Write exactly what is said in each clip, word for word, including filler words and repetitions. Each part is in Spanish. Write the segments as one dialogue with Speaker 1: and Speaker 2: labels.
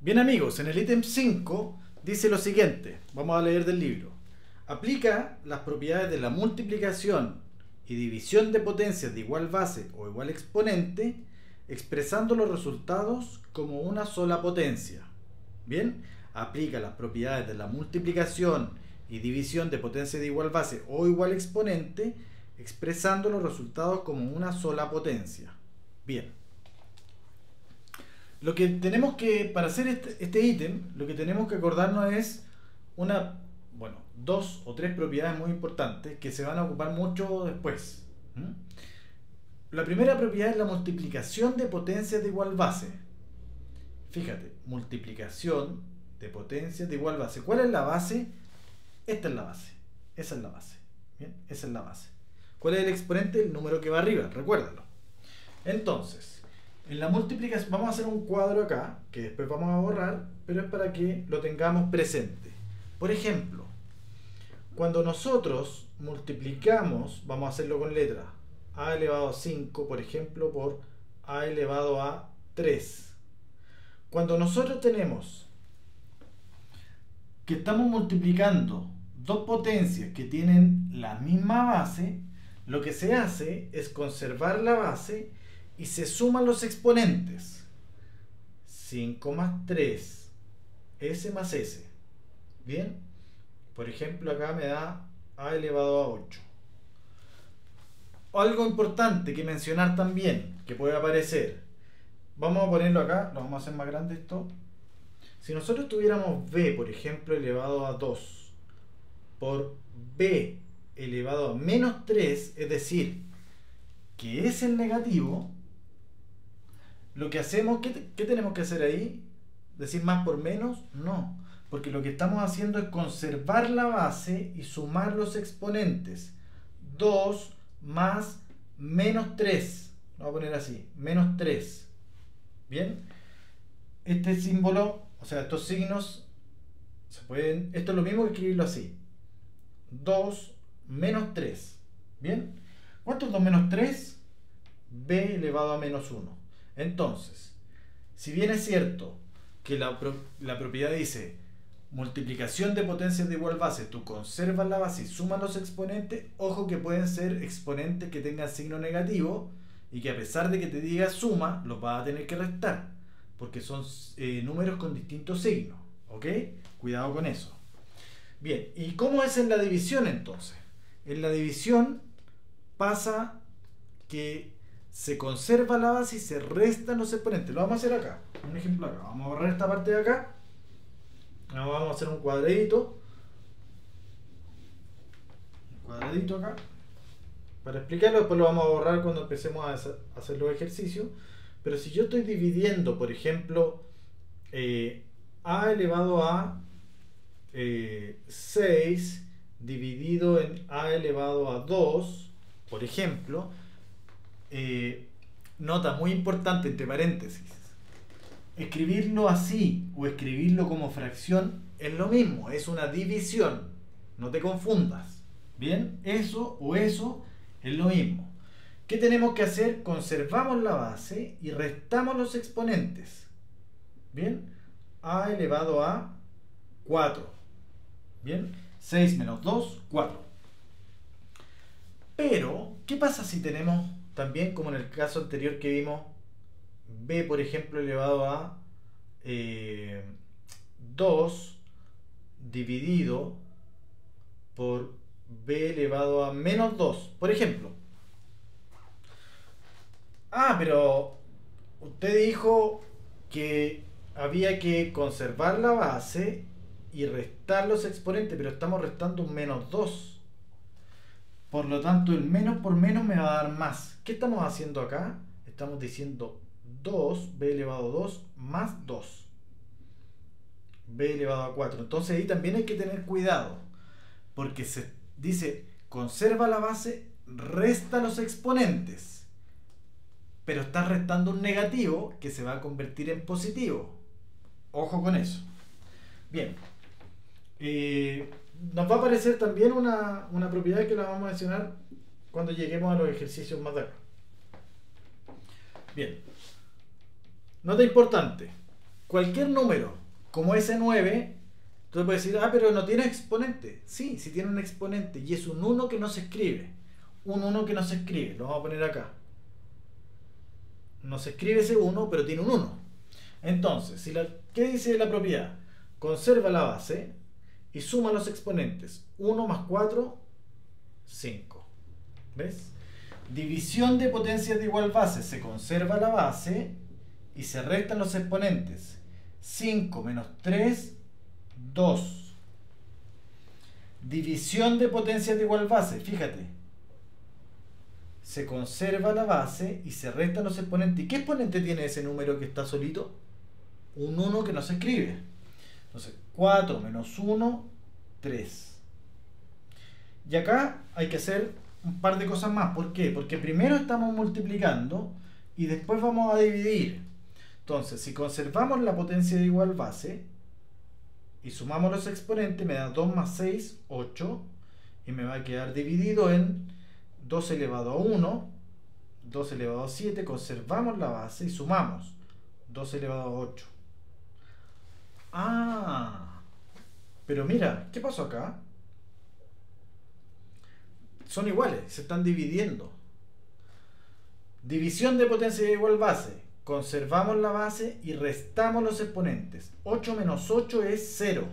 Speaker 1: Bien amigos, en el ítem cinco dice lo siguiente, vamos a leer del libro. Aplica las propiedades de la multiplicación y división de potencias de igual base o igual exponente, expresando los resultados como una sola potencia. Bien, aplica las propiedades de la multiplicación y división de potencias de igual base o igual exponente, expresando los resultados como una sola potencia. Bien. Lo que tenemos que, para hacer este, este ítem, lo que tenemos que acordarnos es una, bueno, dos o tres propiedades muy importantes que se van a ocupar mucho después. ¿Mm? La primera propiedad es la multiplicación de potencias de igual base. Fíjate, multiplicación de potencias de igual base. ¿Cuál es la base? Esta es la base. Esa es la base. ¿Bien? Esa es la base. ¿Cuál es el exponente? El número que va arriba, recuérdalo. Entonces, en la multiplicación, vamos a hacer un cuadro acá, que después vamos a borrar, pero es para que lo tengamos presente. Por ejemplo, cuando nosotros multiplicamos, vamos a hacerlo con letra, a elevado a cinco, por ejemplo, por a elevado a tres. Cuando nosotros tenemos que estamos multiplicando dos potencias que tienen la misma base, lo que se hace es conservar la base y se suman los exponentes. cinco más tres, s más s. Bien, por ejemplo acá me da a elevado a ocho. Algo importante que mencionar también, que puede aparecer, vamos a ponerlo acá, lo vamos a hacer más grande esto. Si nosotros tuviéramos b, por ejemplo, elevado a dos por b elevado a menos tres, es decir, que es el negativo, lo que hacemos, ¿qué, ¿qué tenemos que hacer ahí? ¿Decir más por menos? No, porque lo que estamos haciendo es conservar la base y sumar los exponentes. dos más menos tres, lo voy a poner así, menos tres. Bien, este símbolo, o sea, estos signos se pueden, esto es lo mismo que escribirlo así, dos menos tres. Bien, ¿cuánto es dos menos tres? B elevado a menos uno. Entonces, si bien es cierto que la, la propiedad dice multiplicación de potencias de igual base, tú conservas la base y sumas los exponentes, ojo que pueden ser exponentes que tengan signo negativo y que a pesar de que te diga suma, los vas a tener que restar, porque son eh, números con distintos signos, ¿ok? Cuidado con eso. Bien, ¿y cómo es en la división entonces? En la división pasa que se conserva la base y se restan los exponentes. Lo vamos a hacer acá. Un ejemplo acá. Vamos a borrar esta parte de acá. Vamos a hacer un cuadradito. Un cuadradito acá. Para explicarlo, después lo vamos a borrar cuando empecemos a hacer los ejercicios. Pero si yo estoy dividiendo, por ejemplo, eh, a elevado a eh, seis dividido en a elevado a dos, por ejemplo, Eh, nota muy importante entre paréntesis, escribirlo así o escribirlo como fracción es lo mismo, es una división, no te confundas. Bien, eso o eso es lo mismo. ¿Qué tenemos que hacer? Conservamos la base y restamos los exponentes. Bien, a elevado a cuatro. Bien, seis menos dos, cuatro. Pero, ¿qué pasa si tenemos también, como en el caso anterior que vimos, b, por ejemplo, elevado a eh, dos dividido por b elevado a menos dos, por ejemplo? Ah, pero usted dijo que había que conservar la base y restar los exponentes, pero estamos restando un menos dos. Por lo tanto, el menos por menos me va a dar más. ¿Qué estamos haciendo acá? Estamos diciendo dos, b elevado a dos, más dos. b elevado a cuatro. Entonces ahí también hay que tener cuidado. Porque se dice, conserva la base, resta los exponentes. Pero estás restando un negativo que se va a convertir en positivo. Ojo con eso. Bien. Eh... Nos va a aparecer también una, una propiedad que la vamos a mencionar cuando lleguemos a los ejercicios más de acá. Bien. Nota importante. cualquier número como ese nueve, tú puedes decir, ah, pero no tiene exponente. Sí, sí tiene un exponente y es un uno que no se escribe. Un uno que no se escribe, lo vamos a poner acá. No se escribe ese uno, pero tiene un uno. Entonces, si la, ¿qué dice la propiedad? Conserva la base y suma los exponentes. uno más cuatro, cinco. ¿Ves? División de potencias de igual base. Se conserva la base y se restan los exponentes. cinco menos tres, dos. División de potencias de igual base. Fíjate. Se conserva la base y se restan los exponentes. ¿Y qué exponente tiene ese número que está solito? Un uno que no se escribe. Entonces, cuatro menos uno, tres. Y acá hay que hacer un par de cosas más. ¿Por qué? Porque primero estamos multiplicando y después vamos a dividir. Entonces, si conservamos la potencia de igual base y sumamos los exponentes, me da dos más seis, ocho. Y me va a quedar dividido en dos elevado a uno, dos elevado a siete. Conservamos la base y sumamos dos elevado a ocho. Ah, pero mira, ¿qué pasó acá? Son iguales, se están dividiendo. División de potencia de igual base. Conservamos la base y restamos los exponentes. ocho menos ocho es cero.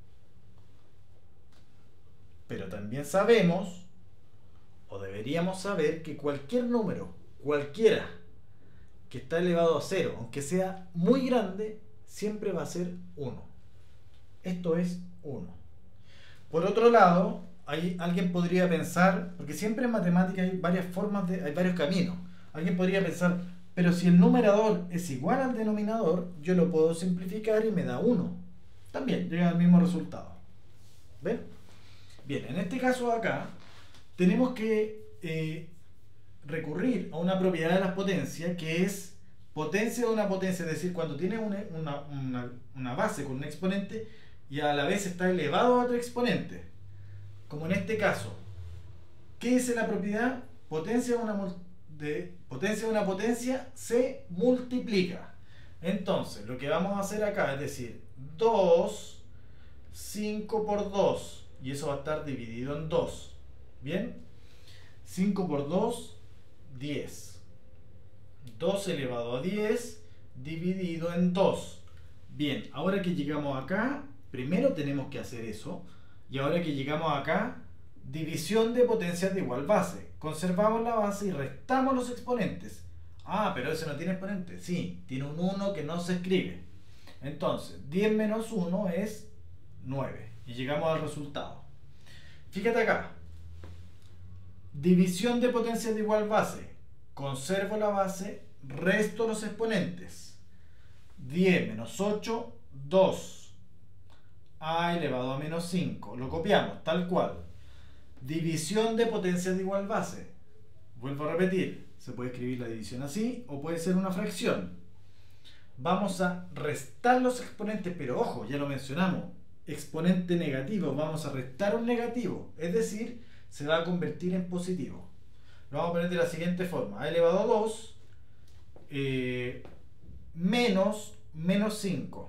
Speaker 1: Pero también sabemos, o deberíamos saber, que cualquier número, cualquiera, que está elevado a cero, aunque sea muy grande, siempre va a ser uno. Esto es uno. Por otro lado, hay, alguien podría pensar, porque siempre en matemáticas hay varias formas, de, hay varios caminos. Alguien podría pensar, pero si el numerador es igual al denominador, yo lo puedo simplificar y me da uno. También llega al mismo resultado. ¿Ven? Bien, en este caso acá, tenemos que eh, recurrir a una propiedad de las potencias, que es potencia de una potencia, es decir, cuando tiene una, una, una, una base con un exponente y a la vez está elevado a otro exponente. Como en este caso, ¿qué dice la propiedad? Potencia de una, de, potencia de una potencia se multiplica. Entonces, lo que vamos a hacer acá es decir, dos, cinco por dos, y eso va a estar dividido en dos. ¿Bien? cinco por dos, diez. dos elevado a diez dividido en dos. Bien, ahora que llegamos acá, primero tenemos que hacer eso. Y ahora que llegamos acá, división de potencias de igual base. Conservamos la base y restamos los exponentes. Ah, pero ese no tiene exponente. Sí, tiene un uno que no se escribe. Entonces, diez menos uno es nueve. Y llegamos al resultado. Fíjate acá. División de potencias de igual base. Conservo la base, resto los exponentes. diez menos ocho, dos. A elevado a menos cinco. Lo copiamos, tal cual. División de potencias de igual base. Vuelvo a repetir. Se puede escribir la división así o puede ser una fracción. Vamos a restar los exponentes, pero ojo, ya lo mencionamos. Exponente negativo. Vamos a restar un negativo. Es decir, se va a convertir en positivo. Lo vamos a poner de la siguiente forma. A elevado a dos eh, menos menos cinco.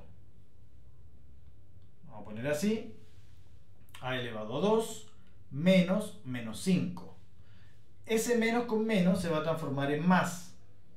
Speaker 1: Vamos a poner así. A elevado a dos menos menos cinco. Ese menos con menos se va a transformar en más.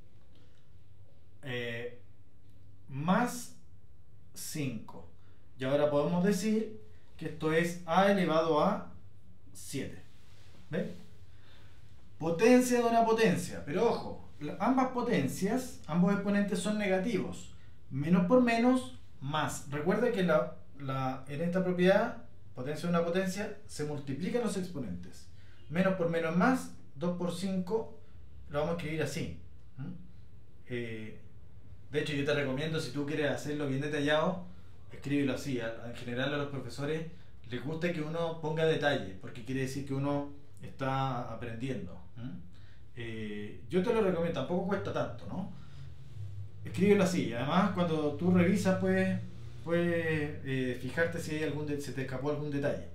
Speaker 1: Eh, más cinco. Y ahora podemos decir que esto es a elevado a siete. ¿Ven? Potencia de una potencia. Pero ojo, ambas potencias, ambos exponentes son negativos. Menos por menos, más. Recuerda que la, la, en esta propiedad, potencia de una potencia, se multiplican los exponentes. Menos por menos es más. dos por cinco lo vamos a escribir así. ¿Mm? Eh, de hecho, yo te recomiendo, si tú quieres hacerlo bien detallado, escríbelo así. En general a los profesores les gusta que uno ponga detalle, porque quiere decir que uno está aprendiendo. ¿Mm? Eh, yo te lo recomiendo, tampoco cuesta tanto, ¿no? Escríbelo así. Además, cuando tú revisas, puedes, puedes eh, fijarte si hay algún de, se te escapó algún detalle.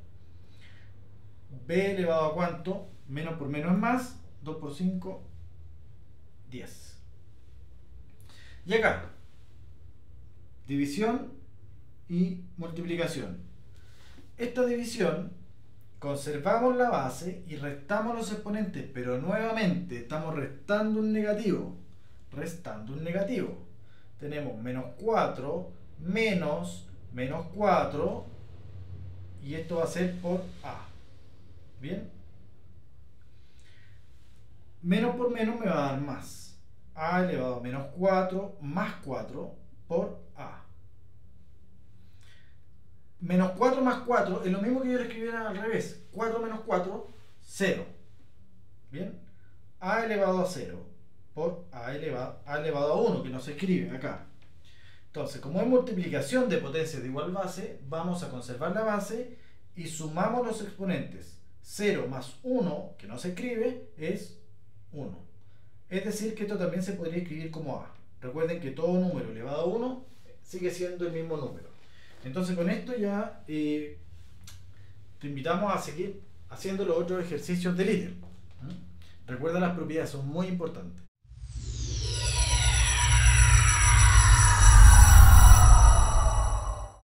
Speaker 1: B elevado a cuánto, menos por menos es más, dos por cinco, diez. Y acá, división y multiplicación. Esta división, conservamos la base y restamos los exponentes, pero nuevamente estamos restando un negativo. Restando un negativo. Tenemos menos cuatro menos menos cuatro y esto va a ser por A. ¿Bien? Menos por menos me va a dar más. A elevado a menos cuatro más cuatro por A. Menos cuatro más cuatro es lo mismo que yo le escribiera al revés. cuatro menos cuatro, cero. ¿Bien? A elevado a cero por A elevado, A elevado a uno, que no se escribe acá. Entonces, como es multiplicación de potencias de igual base, vamos a conservar la base y sumamos los exponentes. cero más uno, que no se escribe, es uno. Es decir, que esto también se podría escribir como A. Recuerden que todo número elevado a uno sigue siendo el mismo número. Entonces, con esto ya eh, te invitamos a seguir haciendo los otros ejercicios del ítem. ¿Mm? Recuerda, las propiedades son muy importantes.